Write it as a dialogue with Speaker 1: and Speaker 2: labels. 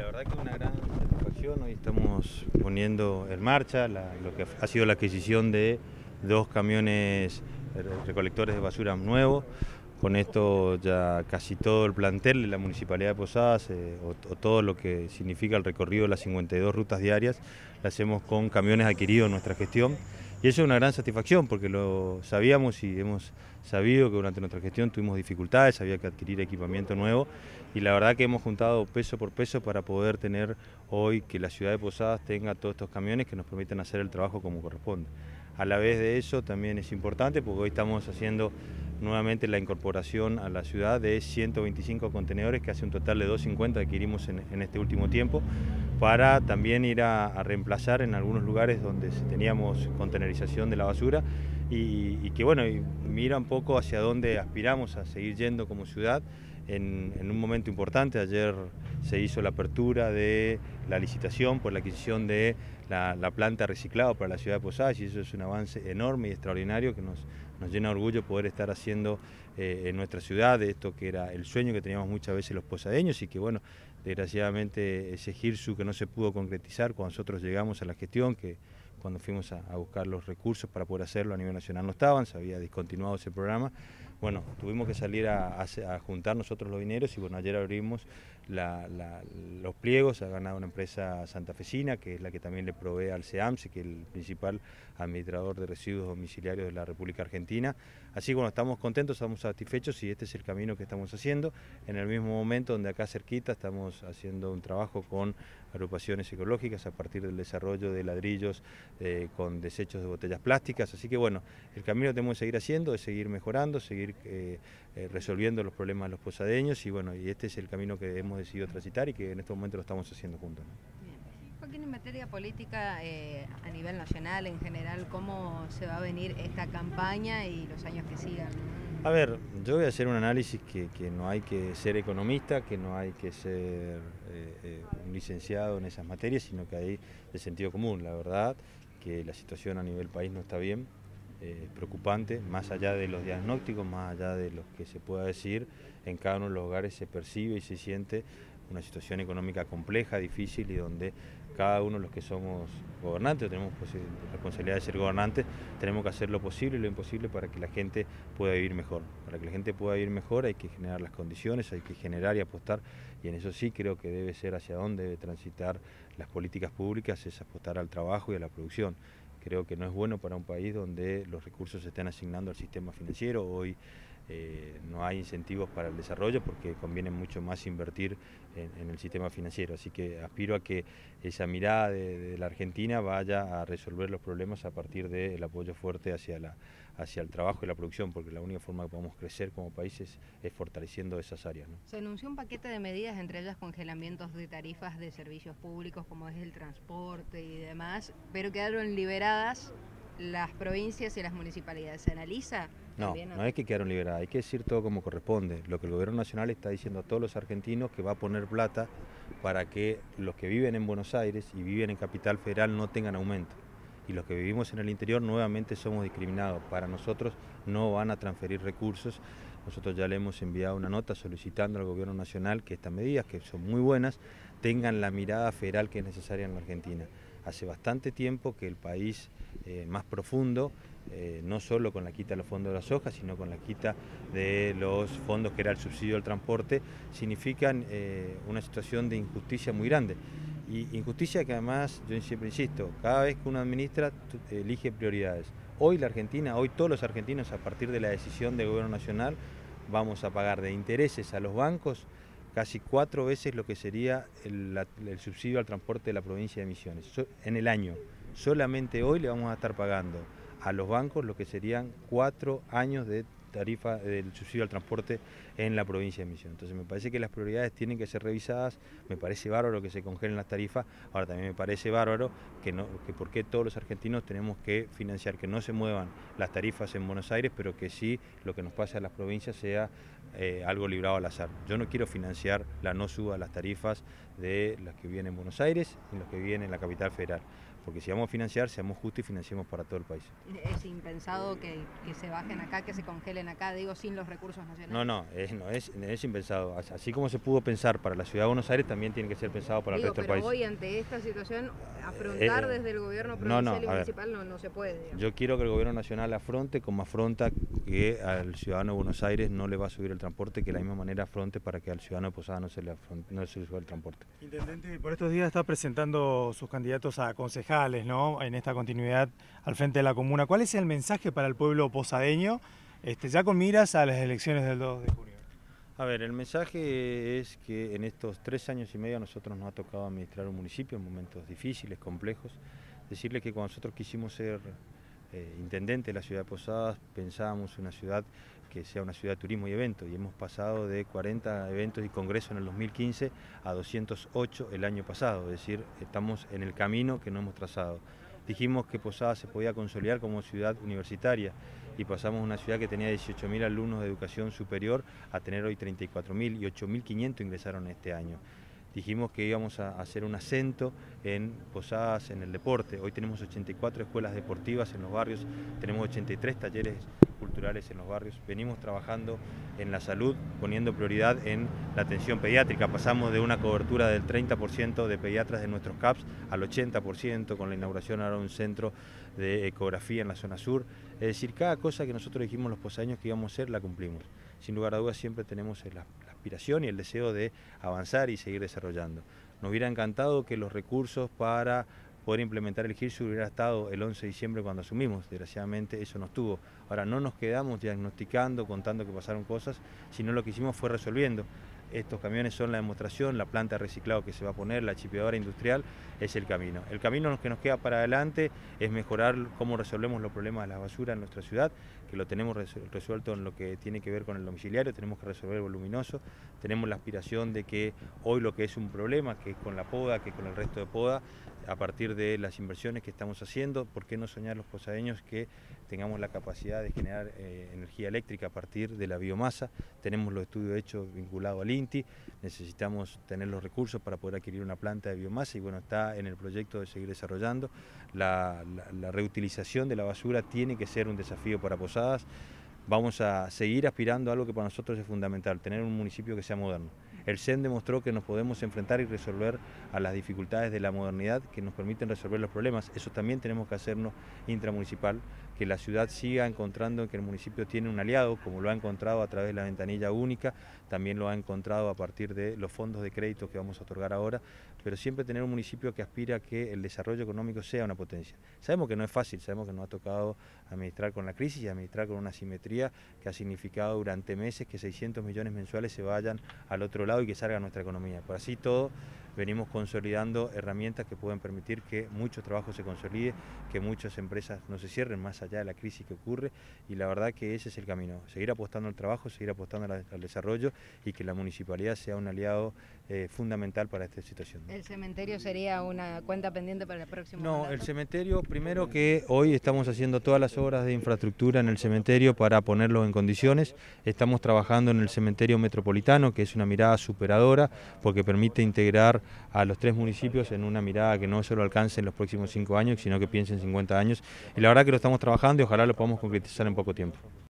Speaker 1: verdad que una gran satisfacción. Hoy estamos poniendo en marcha lo que ha sido la adquisición de 2 camiones recolectores de basura nuevos. Con esto ya casi todo el plantel de la Municipalidad de Posadas o todo lo que significa el recorrido de las 52 rutas diarias, lo hacemos con camiones adquiridos en nuestra gestión. Y eso es una gran satisfacción porque lo sabíamos y hemos sabido que durante nuestra gestión tuvimos dificultades, había que adquirir equipamiento nuevo y la verdad que hemos juntado peso por peso para poder tener hoy que la ciudad de Posadas tenga todos estos camiones que nos permiten hacer el trabajo como corresponde. A la vez de eso también es importante porque hoy estamos haciendo nuevamente la incorporación a la ciudad de 125 contenedores, que hace un total de 250 que adquirimos en este último tiempo, para también ir a reemplazar en algunos lugares donde teníamos contenerización de la basura y que bueno, mira un poco hacia dónde aspiramos a seguir yendo como ciudad. En un momento importante, ayer se hizo la apertura de la licitación por la adquisición de la planta reciclado para la ciudad de Posadas y eso es un avance enorme y extraordinario que nos llena de orgullo poder estar haciendo en nuestra ciudad, de esto que era el sueño que teníamos muchas veces los posadeños y que bueno, desgraciadamente ese GIRSU que no se pudo concretizar cuando nosotros llegamos a la gestión, que cuando fuimos a buscar los recursos para poder hacerlo a nivel nacional no estaban, se había discontinuado ese programa. Bueno, tuvimos que salir a juntar nosotros los dineros y bueno, ayer abrimos los pliegos, ha ganado una empresa santafesina, que es la que también le provee al CEAMSE, que es el principal administrador de residuos domiciliarios de la República Argentina. Así que bueno, estamos contentos, estamos satisfechos y este es el camino que estamos haciendo. En el mismo momento donde acá cerquita estamos haciendo un trabajo con agrupaciones ecológicas a partir del desarrollo de ladrillos con desechos de botellas plásticas. Así que bueno, el camino que tenemos que seguir haciendo es seguir mejorando, seguir resolviendo los problemas de los posadeños y bueno, y este es el camino que hemos decidido transitar y que en este momento lo estamos haciendo juntos.
Speaker 2: Joaquín, en materia política a nivel nacional en general, ¿cómo se va a venir esta campaña y los años que sigan?
Speaker 1: A ver, yo voy a hacer un análisis que no hay que ser economista, que no hay que ser un licenciado en esas materias, sino que hay de sentido común. La verdad que la situación a nivel país no está bien, preocupante, más allá de los diagnósticos, más allá de lo que se pueda decir, en cada uno de los hogares se percibe y se siente una situación económica compleja, difícil y donde cada uno de los que somos gobernantes, tenemos responsabilidad de ser gobernantes, tenemos que hacer lo posible y lo imposible para que la gente pueda vivir mejor. Para que la gente pueda vivir mejor hay que generar las condiciones, hay que generar y apostar, y en eso sí creo que debe ser hacia dónde debe transitar las políticas públicas, es apostar al trabajo y a la producción. Creo que no es bueno para un país donde los recursos se estén asignando al sistema financiero. Hoy no hay incentivos para el desarrollo porque conviene mucho más invertir en el sistema financiero. Así que aspiro a que esa mirada de la Argentina vaya a resolver los problemas a partir del apoyo fuerte hacia el trabajo y la producción, porque la única forma que podemos crecer como país es fortaleciendo esas áreas, ¿no?
Speaker 2: Se anunció un paquete de medidas, entre ellas congelamientos de tarifas de servicios públicos como es el transporte y demás, pero quedaron liberadas las provincias y las municipalidades. ¿Se analiza?
Speaker 1: No, no es que quedaron liberadas, hay que decir todo como corresponde. Lo que el gobierno nacional está diciendo a todos los argentinos que va a poner plata para que los que viven en Buenos Aires y viven en Capital Federal no tengan aumento. Y los que vivimos en el interior nuevamente somos discriminados. Para nosotros no van a transferir recursos. Nosotros ya le hemos enviado una nota solicitando al gobierno nacional que estas medidas, que son muy buenas, tengan la mirada federal que es necesaria en la Argentina. Hace bastante tiempo que el país más profundo, no solo con la quita de los fondos de la soja, sino con la quita de los fondos que era el subsidio al transporte, significan una situación de injusticia muy grande. Y injusticia que además, yo siempre insisto, cada vez que uno administra elige prioridades. Hoy la Argentina, hoy todos los argentinos a partir de la decisión del gobierno nacional vamos a pagar de intereses a los bancos casi 4 veces lo que sería el subsidio al transporte de la provincia de Misiones. En el año, solamente hoy le vamos a estar pagando a los bancos lo que serían 4 años de tarifa del subsidio al transporte en la provincia de Misiones. Entonces me parece que las prioridades tienen que ser revisadas, me parece bárbaro que se congelen las tarifas, ahora también me parece bárbaro que por qué todos los argentinos tenemos que financiar que no se muevan las tarifas en Buenos Aires, pero que sí lo que nos pase a las provincias sea algo librado al azar. Yo no quiero financiar la no suba de las tarifas de los que viven en Buenos Aires y los que viven en la capital federal. Porque si vamos a financiar, seamos justos y financiemos para todo el país.
Speaker 2: ¿Es impensado que se bajen acá, que se congelen acá, digo, sin los recursos nacionales?
Speaker 1: No es impensado. Así como se pudo pensar para la Ciudad de Buenos Aires, también tiene que ser pensado para el resto del país.
Speaker 2: Pero hoy, ante esta situación, afrontar desde el gobierno provincial y municipal no se puede, digamos.
Speaker 1: Yo quiero que el gobierno nacional afronte como afronta que al ciudadano de Buenos Aires no le va a subir el transporte, que de la misma manera afronte para que al ciudadano de Posadas no se le suba el transporte.
Speaker 3: Intendente, por estos días está presentando sus candidatos a concejales, ¿no? En esta continuidad al frente de la comuna. ¿Cuál es el mensaje para el pueblo posadeño, ya con miras a las elecciones del 2 de junio?
Speaker 1: A ver, el mensaje es que en estos 3 años y medio a nosotros nos ha tocado administrar un municipio en momentos difíciles, complejos. Decirle que cuando nosotros quisimos ser intendente de la ciudad de Posadas, pensábamos una ciudad que sea una ciudad de turismo y eventos, y hemos pasado de 40 eventos y congresos en el 2015 a 208 el año pasado, es decir, estamos en el camino que no hemos trazado. Dijimos que Posadas se podía consolidar como ciudad universitaria y pasamos a una ciudad que tenía 18.000 alumnos de educación superior a tener hoy 34.000 y 8.500 ingresaron este año. Dijimos que íbamos a hacer un acento en Posadas, en el deporte. Hoy tenemos 84 escuelas deportivas en los barrios, tenemos 83 talleres culturales en los barrios. Venimos trabajando en la salud, poniendo prioridad en la atención pediátrica. Pasamos de una cobertura del 30% de pediatras de nuestros CAPS al 80%, con la inauguración ahora de un centro de ecografía en la zona sur. Es decir, cada cosa que nosotros dijimos los posadeños que íbamos a hacer, la cumplimos. Sin lugar a dudas siempre tenemos la aspiración y el deseo de avanzar y seguir desarrollando. Nos hubiera encantado que los recursos para poder implementar el GIRSU hubiera estado el 11 de diciembre cuando asumimos, desgraciadamente eso no estuvo. Ahora no nos quedamos diagnosticando, contando que pasaron cosas, sino lo que hicimos fue resolviendo. Estos camiones son la demostración, la planta de reciclado que se va a poner, la chipeadora industrial, es el camino. El camino que nos queda para adelante es mejorar cómo resolvemos los problemas de la basura en nuestra ciudad, que lo tenemos resuelto en lo que tiene que ver con el domiciliario, tenemos que resolver el voluminoso, tenemos la aspiración de que hoy lo que es un problema, que es con la poda, que es con el resto de poda, a partir de las inversiones que estamos haciendo, ¿por qué no soñar los posadeños que tengamos la capacidad de generar energía eléctrica a partir de la biomasa? Tenemos los estudios hechos vinculados al INTI, necesitamos tener los recursos para poder adquirir una planta de biomasa y bueno, está en el proyecto de seguir desarrollando. La reutilización de la basura tiene que ser un desafío para Posadas. Vamos a seguir aspirando a algo que para nosotros es fundamental, tener un municipio que sea moderno. El CEN demostró que nos podemos enfrentar y resolver a las dificultades de la modernidad que nos permiten resolver los problemas. Eso también tenemos que hacernos intramunicipal, que la ciudad siga encontrando que el municipio tiene un aliado, como lo ha encontrado a través de la ventanilla única, también lo ha encontrado a partir de los fondos de crédito que vamos a otorgar ahora, pero siempre tener un municipio que aspira a que el desarrollo económico sea una potencia. Sabemos que no es fácil, sabemos que nos ha tocado administrar con la crisis y administrar con una asimetría que ha significado durante meses que 600 millones mensuales se vayan al otro lado y que salga nuestra economía. Por así todo, venimos consolidando herramientas que pueden permitir que mucho trabajo se consolide, que muchas empresas no se cierren más allá de la crisis que ocurre y la verdad que ese es el camino, seguir apostando al trabajo, seguir apostando al desarrollo y que la municipalidad sea un aliado fundamental para esta situación.
Speaker 2: ¿El cementerio sería una cuenta pendiente para el próximo mandato?
Speaker 1: No, el cementerio, primero que hoy estamos haciendo todas las obras de infraestructura en el cementerio para ponerlo en condiciones, estamos trabajando en el cementerio metropolitano, que es una mirada superadora porque permite integrar a los 3 municipios en una mirada que no solo alcance en los próximos 5 años, sino que piense en 50 años. Y la verdad que lo estamos trabajando y ojalá lo podamos concretizar en poco tiempo.